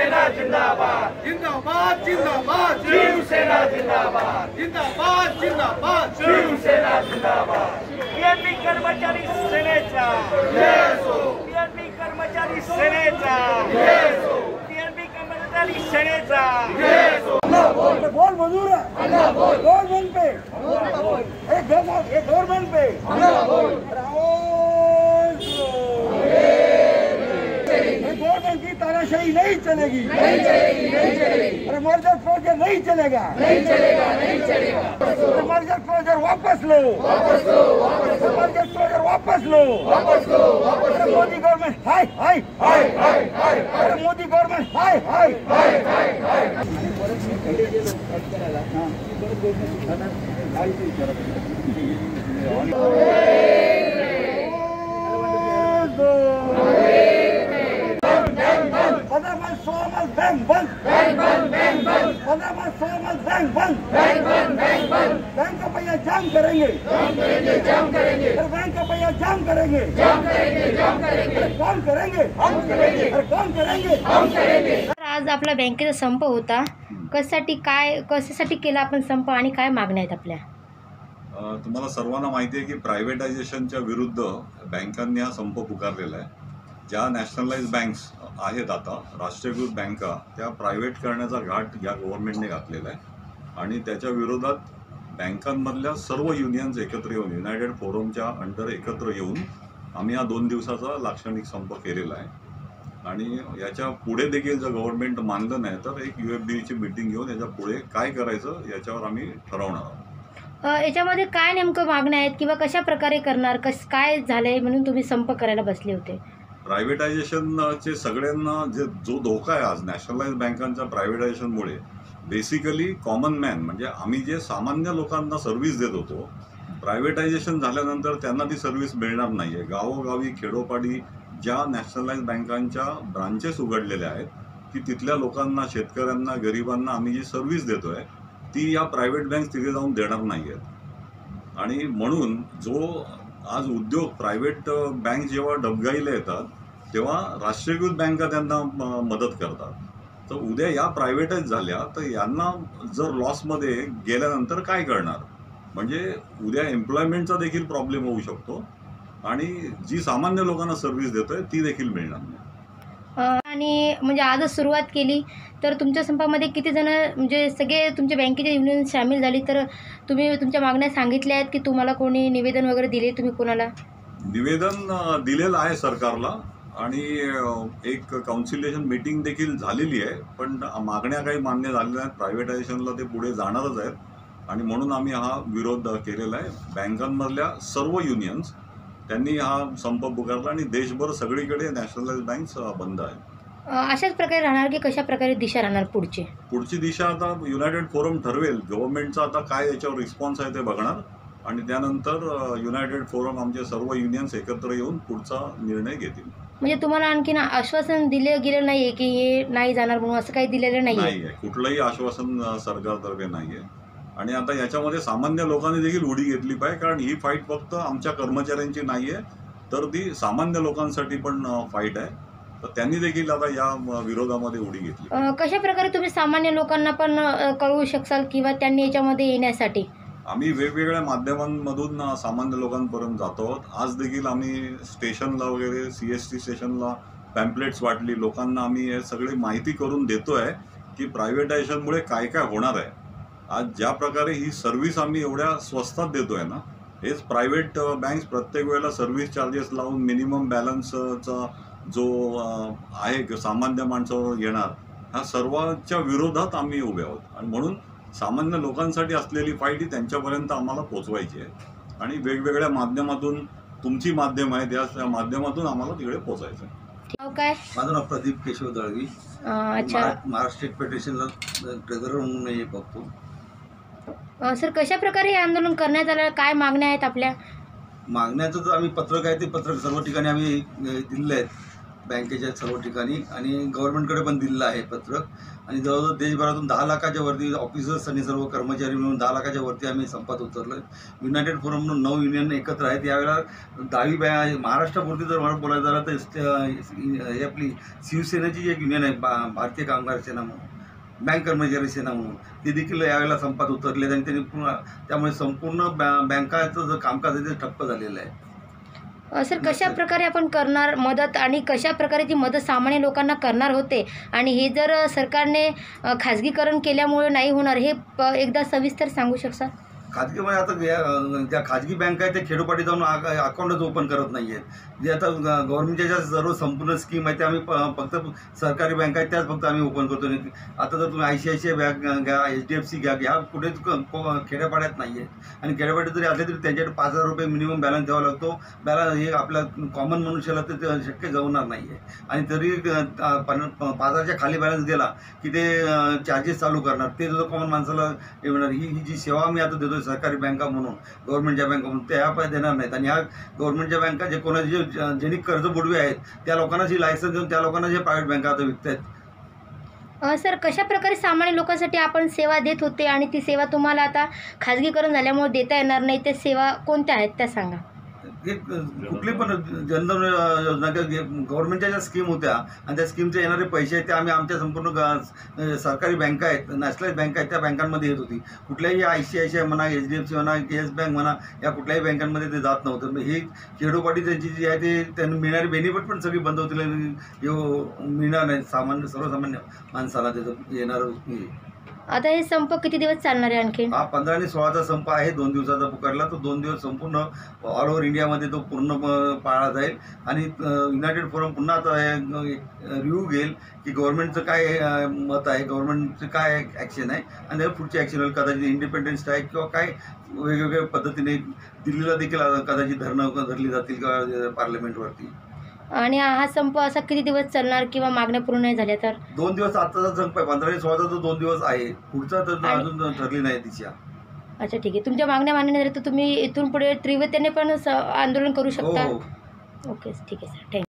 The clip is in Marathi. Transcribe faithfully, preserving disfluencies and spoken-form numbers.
शिवसेना जिंदाबाद जिंदाबाद जिंदाबाद शिवसेना जिंदाबाद जिंदाबाद जिंदाबाद शिवसेना जिंदाबाद पीएनबी कर्मचारी सेनेचा पीएनबी कर्मचारी सेनेचा पीएनबी कर्मचारी सेनेचा बोल मजूर गवर्नमेंट पे एक गवर्नमेंट पे गवर्नमेंट की तानाशाही नहीं चलेगी नहीं चलेगी नहीं चलेगी अरे मर्जर प्रोजेक्ट नहीं चलेगा नहीं चलेगा नहीं चलेगा मर्जर प्रोजेक्ट वापस लो वापस लो वापस लो मर्जर प्रोजेक्ट वापस लो वापस लो वापस लो मोदी गवर्नमेंट हाय हाय हाय हाय हाय अरे मोदी गवर्नमेंट हाय हाय हाय हाय हाय बैंक बंद बैंक बंद बैंक बंद पंद्रह मार्च सोलह मार्च बैंक बंद बैंक बंद बैंक बंद बैंक का पहिया जाम करेंगे जाम करेंगे जाम करेंगे अरे बैंक का पहिया जाम करेंगे जाम करेंगे जाम करेंगे अरे कौन करेंगे हम करेंगे अरे कौन करेंगे हम करेंगे। आज आपला बँकेचा संप होता, कशासाठी काय कशासाठी केला आपण संप आणि काय मागण्या आहेत आपल्या? तुम्हाला सर्वांना माहिती आहे की प्रायव्हेटायझेशनच्या विरुद्ध बँकांनी हा संप पुकारलेला आहे। ज्या नॅशनलाइज बँक्स आहेत आता राष्ट्रीयकृत बँका त्या प्रायव्हेट करण्याचा घाट या गव्हर्नमेंटने घातलेला आहे आणि त्याच्या विरोधात बँकांमधल्या सर्व युनियन्स एकत्र येऊन युनायटेड फोरमच्या अंडर एकत्र येऊन आम्ही हा दोन दिवसाचा लाक्षणिक संप केलेला आहे आणि याच्या पुढे देखील जर गव्हर्नमेंट मानलं नाही तर एक यू एफ डीची मीटिंग घेऊन याच्या पुढे काय करायचं याच्यावर आम्ही ठरवणार आहोत। याच्यामध्ये काय नेमकं मागण्या आहेत किंवा कशा प्रकारे करणार, कस काय झालंय म्हणून तुम्ही संप करायला बसले होते? प्रायव्हेटायझेशनचे सगळ्यांना जे जो धोका आहे आज नॅशनलाइज बँकांच्या प्रायव्हेटायझेशनमुळे बेसिकली कॉमन मॅन म्हणजे आम्ही जे सामान्य लोकांना सर्व्हिस देत होतो प्रायव्हेटायझेशन झाल्यानंतर त्यांना ती सर्व्हिस मिळणार नाही आहे। गावोगावी खेडोपाडी ज्या नॅशनलाइज बँकांच्या ब्रांचेस उघडलेल्या आहेत की तिथल्या लोकांना शेतकऱ्यांना गरिबांना आम्ही जी सर्व्हिस देतो आहे ती या प्रायव्हेट बँक तिथे जाऊन देणार नाही आहेत आणि म्हणून जो आज उद्योग प्रायव्हेट बँक जेव्हा डबघाईला येतात तेव्हा राष्ट्रीयकृत बँका त्यांना मदत करतात, तर उद्या या प्रायव्हेटाईज झाल्या तर यांना जर लॉसमध्ये गेल्यानंतर काय करणार, म्हणजे उद्या एम्प्लॉयमेंटचा देखील प्रॉब्लेम होऊ शकतो आणि जी सामान्य लोकांना सर्व्हिस देतोय ती देखील मिळणार नाही। आणि म्हणजे आजच सुरुवात केली तर तुमच्या संपामध्ये किती जण म्हणजे सगळे तुमच्या बँकेचे युनियन सामील झाली, तर तुम्ही तुमच्या मागण्या सांगितल्या आहेत की तुम्हाला कोणी निवेदन वगैरे दिले? तुम्ही कोणाला निवेदन दिलेलं आहे सरकारला आणि एक काउन्सिलेशन मीटिंग देखील झालेली आहे, पण मागण्या काही मान्य झालेल्या आहेत। प्रायव्हेटायझेशनला ते पुढे जाणारच आहेत आणि म्हणून आम्ही हा विरोध केलेला आहे। बँकांमधल्या सर्व युनियन्स त्यांनी हा संप पुकारला आणि देशभर सगळीकडे नॅशनलाइज बँक्स बंद आहे। अशाच प्रकारे राहणार की कशा प्रकारे दिशा राहणार पुढची पुढची दिशा आता युनायटेड फोरम ठरवेल। गव्हर्नमेंटचा आता काय याच्यावर रिस्पॉन्स आहे ते बघणार आणि त्यानंतर युनायटेड फोरम आमचे सर्व युनियन्स एकत्र येऊन पुढचा निर्णय घेतील। म्हणजे तुम्हाला आणखीन आश्वासन दिले गेलं नाहीये की हे नाही जाणार म्हणून असं काही दिलेलं नाहीये? नाहीये, कुठलंही आश्वासन सरकारतर्फे नाहीये आणि आता याच्यामध्ये सामान्य लोकांनी देखील उडी घेतली पाहिजे, कारण ही फाईट फक्त आमच्या कर्मचाऱ्यांची नाहीये तर ती सामान्य लोकांसाठी पण फाईट आहे, तर त्यांनी देखील आता या विरोधामध्ये उडी घेतली। कशा प्रकारे तुम्ही सामान्य लोकांना पण कळवू शकाल किंवा त्यांनी याच्यामध्ये येण्यासाठी? आम्ही वेगवेगळ्या माध्यमांमधून सामान्य लोकांपर्यंत जातो आहोत। आज देखील आम्ही स्टेशनला वगैरे सी एस टी स्टेशनला पॅम्पलेट्स वाटली, लोकांना आम्ही हे सगळी माहिती करून देतो आहे की प्रायव्हेटायझेशनमुळे काय काय होणार आहे। आज ज्या प्रकारे ही सर्व्हिस आम्ही एवढ्या स्वस्तात देतो आहे ना, हेच प्रायव्हेट बँक्स प्रत्येक वेळेला सर्व्हिस चार्जेस लावून मिनिमम बॅलन्सचा जो आहे सामान्य माणसावर येणार, ह्या सर्वांच्या विरोधात आम्ही उभे आहोत आणि म्हणून सामान्य लोकांसाठी असलेली फाईट ही त्यांच्यापर्यंत आम्हाला पोचवायची आहे आणि वेगवेगळ्या माध्यमातून तुमची माध्यम आहे त्या माध्यमातून आम्हाला तिकडे पोचायचं आहे। काय माझं नाव प्रदीप केशव दळवी। अच्छा, महाराष्ट्र स्टेट फेडरेशनला ट्रेझरर म्हणून मी बघतो। सर कशा प्रकारे हे आंदोलन करण्यात आलं, काय मागण्या आहेत आपल्या? मागण्याचं तर आम्ही पत्रक आहे ते पत्रक सर्व ठिकाणी आम्ही दिलेले आहेत। बँकेच्या सर्व ठिकाणी आणि गव्हर्नमेंटकडे पण दिलेलं आहे पत्रक. आणि जवळजवळ देशभरातून दहा लाखाच्या वरती ऑफिसर्स आणि सर्व कर्मचारी मिळून दहा लाखाच्या वरती आम्ही संपात उतरलो. युनायटेड फोरम म्हणून नऊ युनियन एकत्र आहेत. यावेळेला दहावी बॅ महाराष्ट्रापुरती जर मला बोलायचं झालं तर हे आपली शिवसेनेची जी एक युनियन आहे बा भारतीय कामगार सेना म्हणून, बँक कर्मचारी सेना म्हणून, ते देखील यावेळेला संपात उतरले आणि त्यांनी पूर्ण त्यामुळे संपूर्ण बॅ बँकाचं जे कामकाज आहे ते ठप्प झालेलं आहे. अ, सर कशा प्रकारे आपण करणार मदत आणि कशा प्रकारे ती मदत सामान्य लोकांना करणार होते आणि हे जर सरकारने अ, खाजगीकरण केल्यामुळे नाही होणार हे प एकदा सविस्तर सांगू शकता? खाजगीमध्ये आता ज्या ज्या खाजगी बँक आहेत ते खेडोपाडी जाऊन अकाउंटच ओपन करत नाही आहेत. जे आता गव्हर्नमेंटच्या ज्या सर्व संपूर्ण स्कीम आहेत त्या आम्ही फक्त सरकारी बँक आहेत त्याच फक्त आम्ही ओपन करतो. आता जर तुम्ही I C I C I bank घ्या, एच डी एफ सी घ्या, ह्या कुठेच खेड्यापाड्यात नाही आहेत. आणि खेड्यापाड्यात जरी असले तरी त्यांच्याकडे पाच हजार रुपये मिनिमम बॅलन्स द्यावा लागतो. बॅलन्स हे आपल्या कॉमन मनुष्याला तर ते शक्य जाणार नाही आहे. आणि तरी पाच हजारच्या खाली बॅलन्स गेला की ते चार्जेस चालू करणार. ते सुद्धा कॉमन माणसाला येणार. ही ही जी सेवा आम्ही आता देतो सरकारी बँका म्हणून, गव्हर्नमेंटच्या बँका म्हणून, त्या ह्या देणार नाहीत. आणि ह्या गव्हर्नमेंटच्या बँका जे कोणाचे जे ज्यांनी कर्ज बुडवे आहेत त्या लोकांना जी लायसन्स देऊन त्या लोकांना जे प्रायव्हेट बँका आता विकत आहेत. सर कशा प्रकारे सामान्य लोकांसाठी आपण सेवा देत होते आणि ती सेवा तुम्हाला आता खाजगीकरण झाल्यामुळे देता येणार नाही, त्या सेवा कोणत्या आहेत त्या सांगा? एक कुठली पण जनधन योजना किंवा गव्हर्नमेंटच्या ज्या स्कीम होत्या आणि त्या स्कीमचे येणारे पैसे आहेत ते आम्ही आमच्या संपूर्ण सरकारी बँका आहेत, नॅशनलाइज बँक आहेत, त्या बँकांमध्ये येत होती. कुठल्याही I C I C I म्हणा, एच डी एफ सी म्हणा, येस बँक म्हणा, या कुठल्याही बँकांमध्ये ते जात नव्हतं. हे खेडोपाडी त्यांची जी आहे ते त्यांना मिळणारी बेनिफिट पण सगळी बंद होतील. मिळणार नाही सामान्य सर्वसामान्य माणसाला त्याचं येणार. आता हे संप किती दिवस चालणार आहे आणखी? हा पंधरा आणि सोळाचा संप आहे, दोन दिवसाचा पुकारला. तो दोन दिवस संपूर्ण ऑल ओव्हर इंडियामध्ये तो पूर्ण पाळला जाईल. आणि युनायटेड फोरम पुन्हा आता रिव्ह्यू घेईल की गव्हर्नमेंटचं काय मत आहे, गव्हर्नमेंटचं काय ॲक्शन आहे आणि त्याला पुढची ॲक्शन होईल. कदाचित इंडिपेंडन्स स्ट्राईक किंवा काय वेगवेगळ्या पद्धतीने दिल्लीला देखील कदाचित धरणं धरली जातील किंवा पार्लमेंटवरती. आणि हा संप असा किती दिवस चालणार किंवा मागण्या पूर्ण नाही झाल्या तर? दोन दिवस आताचा संप आहे, पंधरा आणि सोळाचा तो दोन दिवस आहे. पुढचा तर अजून ठरली नाही दिशा. अच्छा ठीक आहे. तुमच्या मागण्या मान्य नाही झाल्या तर तुम्ही इथून पुढे तीव्रतेने पण स- आंदोलन करू शकता? हो हो. ओके ठीक आहे सर, थँक्यू.